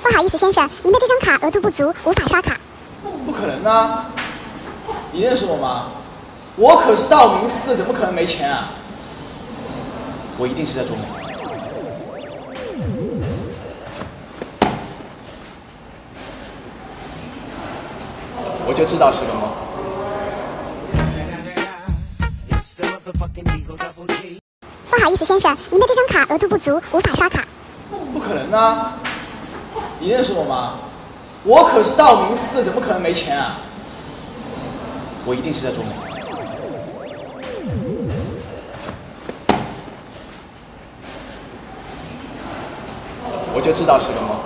不好意思，先生，您的这张卡额度不足，无法刷卡。 不可能啊！你认识我吗？我可是道明寺，怎么可能没钱啊？我一定是在做梦。我就知道是个梦。 不好意思，先生，您的这张卡额度不足，无法刷卡。 不可能啊！你认识我吗？我可是道明寺，怎么可能没钱啊？我一定是在做梦。我就知道是个梦。